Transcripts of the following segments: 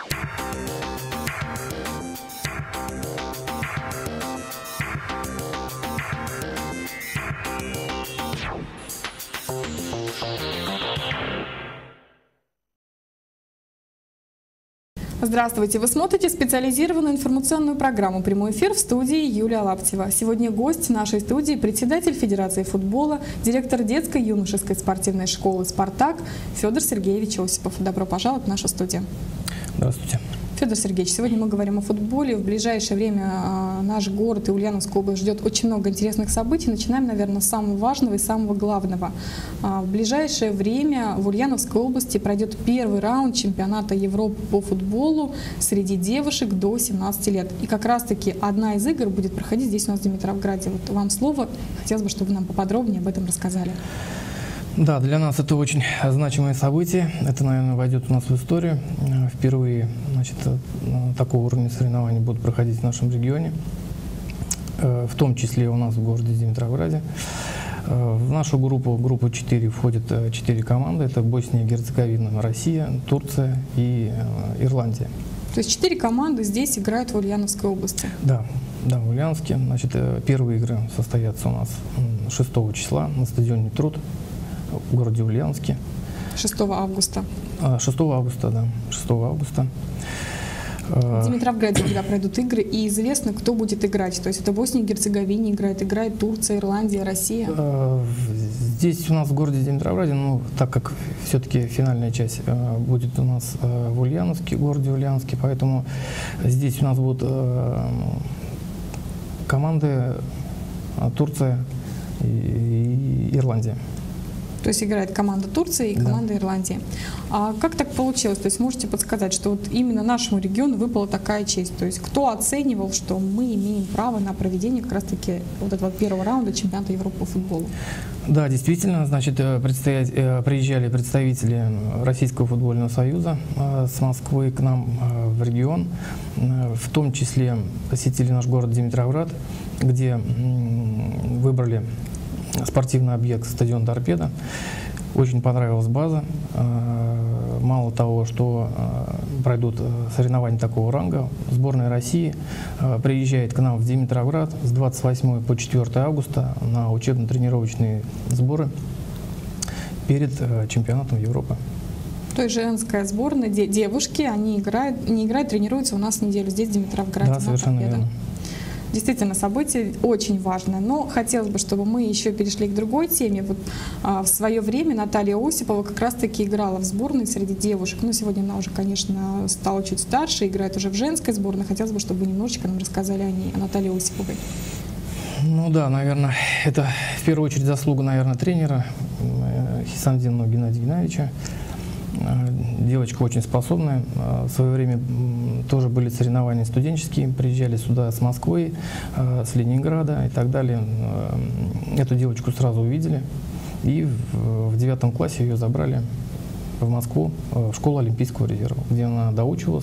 Здравствуйте! Вы смотрите специализированную информационную программу «Прямой эфир», в студии Юлия Лаптева. Сегодня гость нашей студии – председатель Федерации футбола, директор детской юношеской спортивной школы «Спартак» Федор Сергеевич Осипов. Добро пожаловать в нашу студию. Здравствуйте. Федор Сергеевич, сегодня мы говорим о футболе. В ближайшее время наш город и Ульяновская область ждет очень много интересных событий. Начинаем, наверное, с самого важного и самого главного. В ближайшее время в Ульяновской области пройдет первый раунд чемпионата Европы по футболу среди девушек до 17 лет. И как раз-таки одна из игр будет проходить здесь у нас в Димитровграде. Вот вам слово. Хотелось бы, чтобы вы нам поподробнее об этом рассказали. Да, для нас это очень значимое событие. Это, наверное, войдет у нас в историю. Впервые, значит, такого уровня соревнований будут проходить в нашем регионе, в том числе у нас в городе Димитровграде. В нашу группу 4 входят 4 команды. Это Босния и Герцеговина, Россия, Турция и Ирландия. То есть 4 команды здесь играют в Ульяновской области? Да, в Ульяновске. Значит, первые игры состоятся у нас 6 числа на стадионе «Труд» в городе Ульяновске. 6 августа. 6 августа, да. 6 августа. В Димитровграде, когда пройдут игры, и известно, кто будет играть. То есть это Босния и Герцеговина играет Турция, Ирландия, Россия. Здесь у нас в городе Димитровграде, ну, так как все-таки финальная часть будет у нас в Ульяновске, городе Ульяновске, поэтому здесь у нас будут команды Турция и Ирландия. То есть играет команда Турции и команда Ирландии. А как так получилось? То есть можете подсказать, что вот именно нашему региону выпала такая честь? То есть кто оценивал, что мы имеем право на проведение как раз-таки вот этого первого раунда чемпионата Европы по футболу? Да, действительно, значит, приезжали представители Российского футбольного союза с Москвы к нам в регион. В том числе посетили наш город Димитровград, где выбрали спортивный объект стадион «Торпедо». Очень понравилась база. Мало того, что пройдут соревнования такого ранга, сборная России приезжает к нам в Димитровград с 28 по 4 августа на учебно-тренировочные сборы перед чемпионатом Европы. То есть женская сборная, девушки, они играют, тренируются у нас неделю здесь в Димитровграде. Да, совершенно верно. Действительно, событие очень важное, но хотелось бы, чтобы мы еще перешли к другой теме. Вот, в свое время Наталья Осипова как раз-таки играла в сборной среди девушек. Но сегодня она уже, конечно, стала чуть старше, играет уже в женской сборной. Хотелось бы, чтобы вы немножечко нам рассказали о ней, о Наталье Осиповой. Ну да, наверное, это в первую очередь заслуга, наверное, тренера Хисамдинова Геннадия Геннадьевича. Девочка очень способная. В свое время тоже были соревнования студенческие, приезжали сюда с Москвы, с Ленинграда и так далее. Эту девочку сразу увидели, и в 9 классе ее забрали в Москву, в школу Олимпийского резерва, где она доучивалась,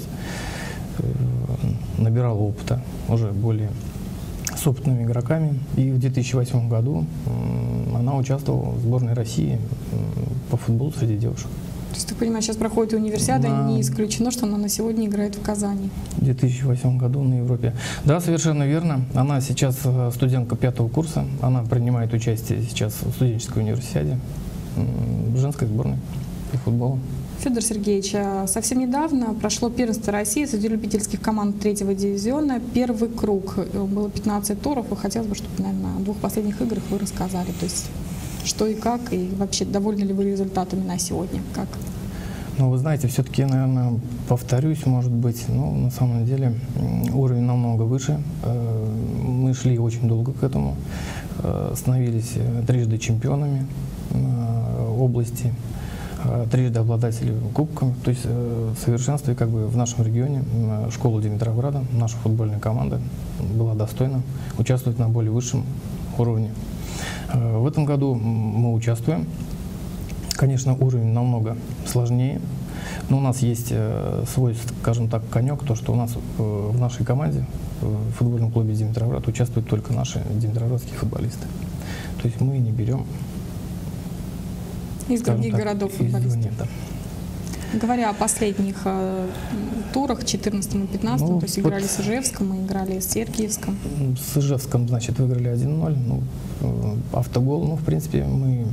набирала опыта уже более с опытными игроками. И в 2008 году она участвовала в сборной России по футболу среди девушек. То есть, ты понимаешь, сейчас проходит универсиада, не исключено, что она на сегодня играет в Казани. В 2008 году на Европе. Да, совершенно верно. Она сейчас студентка 5-го курса. Она принимает участие сейчас в студенческой универсиаде в женской сборной по футболу. Федор Сергеевич, совсем недавно прошло первенство России среди любительских команд 3-го дивизиона. Первый круг. Было 15 туров. И хотелось бы, чтобы, наверное, о 2 последних играх вы рассказали. То есть, что и как, и вообще довольны ли вы результатами на сегодня? Как? Ну, вы знаете, все-таки, наверное, повторюсь, может быть, но на самом деле уровень намного выше. Мы шли очень долго к этому, становились трижды чемпионами области, трижды обладателями кубками. То есть совершенствие как бы в нашем регионе, школа Димитровграда, наша футбольная команда была достойна участвовать на более высшем уровне. В этом году мы участвуем. Конечно, уровень намного сложнее, но у нас есть свой, скажем так, конек, то, что у нас в нашей команде, в футбольном клубе Димитровград, участвуют только наши димитровградские футболисты. То есть мы не берем из других городов футболистов. Да. Говоря о последних турах, 14 и 15, Ну, то есть играли с Ижевском, мы играли с Сергиевском. С Ижевском, значит, выиграли 1-0. Ну, автогол, ну, в принципе, мы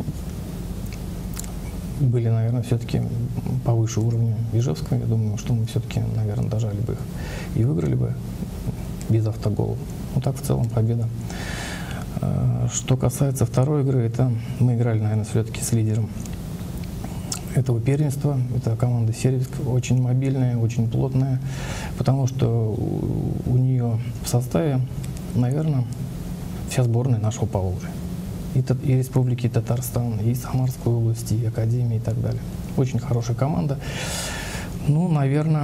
были, наверное, все-таки повыше уровня Ижевского. Я думаю, что мы все-таки, наверное, дожали бы их и выиграли бы без автоголов. Ну, так в целом победа. Что касается второй игры, это мы играли, наверное, все-таки с лидером этого первенства. Это команда Сергиевск, очень мобильная, очень плотная, потому что у нее в составе, наверное, вся сборная нашего Поволжья. И Республики Татарстан, и Самарской области, и Академии, и так далее. Очень хорошая команда. Ну, наверное,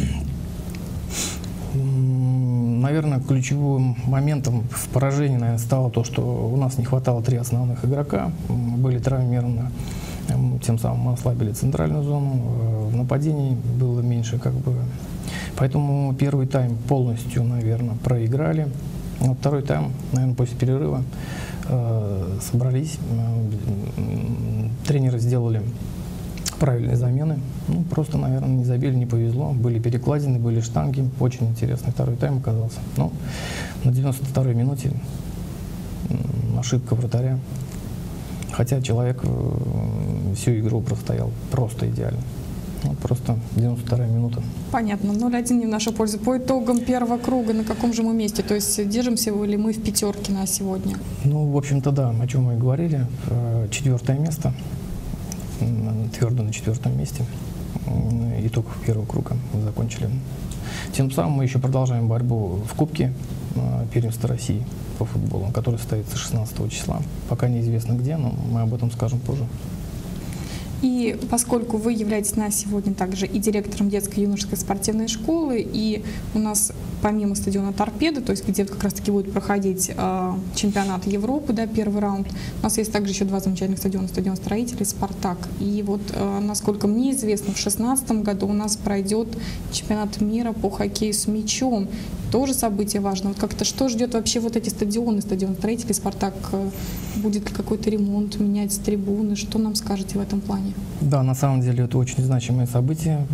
ключевым моментом в поражении, наверное, стало то, что у нас не хватало 3 основных игрока, были травмированы, тем самым мы ослабили центральную зону, в нападении было меньше, как бы. Поэтому первый тайм полностью, наверное, проиграли. Но второй тайм, наверное, после перерыва собрались, тренеры сделали правильные замены. Ну, просто, наверное, не забили, не повезло. Были перекладины, были штанги. Очень интересный второй тайм оказался. Но на 92-й минуте ошибка вратаря. Хотя человек всю игру простоял просто идеально. Ну, просто 92-я минута. Понятно. 0-1 не в нашу пользу. По итогам первого круга на каком же мы месте? То есть держимся ли мы в пятерке на сегодня? Ну, в общем-то, да, о чем мы и говорили. 4-е место. Твердо на 4-м месте. Итог первого круга мы закончили. Тем самым мы еще продолжаем борьбу в Кубке первенства России по футболу, который состоится 16 числа. Пока неизвестно где, но мы об этом скажем позже. И поскольку вы являетесь на сегодня также и директором детской юношеской спортивной школы, и у нас помимо стадиона «Торпеда», то есть где как раз-таки будет проходить чемпионат Европы, да, первый раунд, у нас есть также еще 2 замечательных стадиона: стадион «Строителей», «Спартак». И вот, насколько мне известно, в 2016 году у нас пройдет чемпионат мира по хоккею с мячом. Тоже событие важно. Вот как-то что ждет вообще вот эти стадионы, стадион «Строителей», «Спартак»? Будет ли какой-то ремонт, менять трибуны? Что нам скажете в этом плане? Да, на самом деле это очень значимое событие.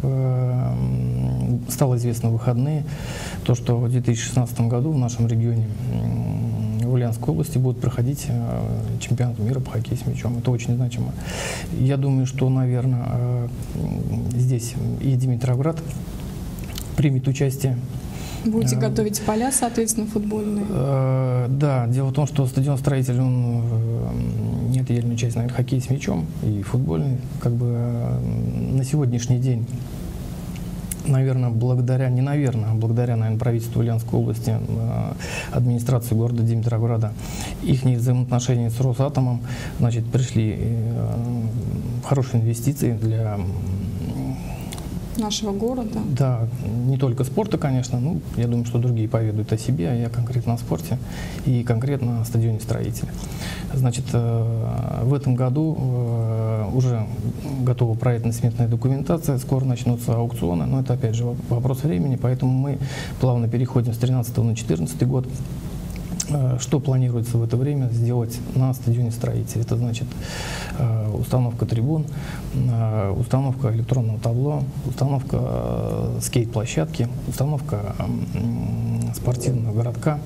Стало известно в выходные, то, что в 2016 году в нашем регионе, в Ульяновской области, будет проходить чемпионат мира по хоккею с мячом. Это очень значимо. Я думаю, что, наверное, здесь и Димитровград примет участие. Будете готовить поля, соответственно, футбольные? Да, дело в том, что стадион «Строитель», он неотъемлемая часть, наверное, хоккей с мячом и футбольный. Как бы на сегодняшний день, наверное, благодаря, наверное, правительству Ульяновской области, администрации города Димитровграда, их взаимоотношения с Росатомом, значит, пришли хорошие инвестиции для нашего города. Да, не только спорта, конечно, ну, я думаю, что другие поведают о себе, а я конкретно о спорте и конкретно о стадионе «Строитель». Значит, в этом году уже готова проектно-сметная документация, скоро начнутся аукционы, но это, опять же, вопрос времени, поэтому мы плавно переходим с 2013 на 2014 год. Что планируется в это время сделать на стадионе «Строитель»? Это значит установка трибун, установка электронного табло, установка скейт-площадки, установка спортивного городка.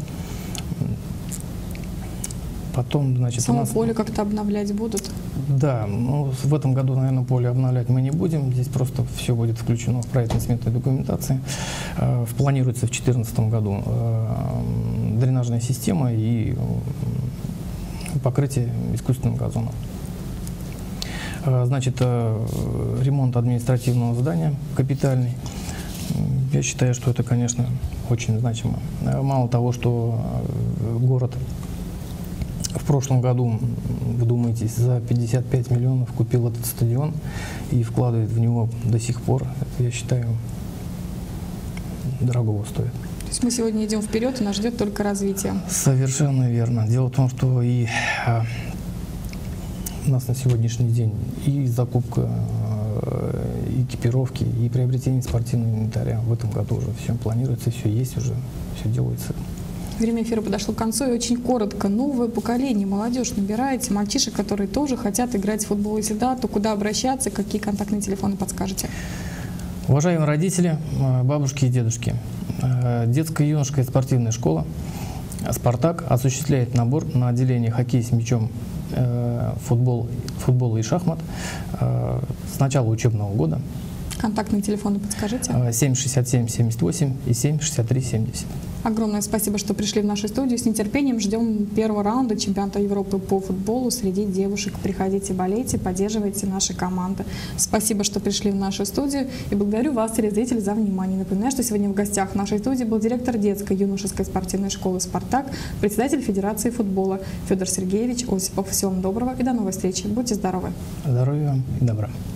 Потом, значит, само поле как-то обновлять будут? Да, ну, в этом году, наверное, поле обновлять мы не будем. Здесь просто все будет включено в проектно-сметной документации. Планируется в 2014 году дренажная система и покрытие искусственным газоном. Значит, ремонт административного здания капитальный. Я считаю, что это, конечно, очень значимо. Мало того, что город в прошлом году, вдумайтесь, за 55 миллионов купил этот стадион и вкладывает в него до сих пор. Это, я считаю, дорогого стоит. То есть мы сегодня идем вперед, и нас ждет только развитие. Совершенно верно. Дело в том, что и у нас на сегодняшний день и закупка экипировки, и приобретение спортивного инвентаря в этом году уже все планируется, все есть уже, все делается. Время эфира подошло к концу, и очень коротко. Новое поколение, молодежь набираете, мальчишек, которые тоже хотят играть в футбол. Если да, то куда обращаться, какие контактные телефоны подскажете? Уважаемые родители, бабушки и дедушки, детская и юношеская спортивная школа «Спартак» осуществляет набор на отделение хоккей с мячом, футбол и шахмат с начала учебного года. Контактные телефоны подскажите. 767-78 и 763-70. Огромное спасибо, что пришли в нашу студию. С нетерпением ждем первого раунда чемпионата Европы по футболу среди девушек. Приходите, болейте, поддерживайте наши команды. Спасибо, что пришли в нашу студию. И благодарю вас, телезрители, за внимание. Напоминаю, что сегодня в гостях в нашей студии был директор детской юношеской спортивной школы «Спартак», председатель Федерации футбола Федор Сергеевич Осипов. Всего вам доброго и до новой встречи. Будьте здоровы. Здоровья вам и добра.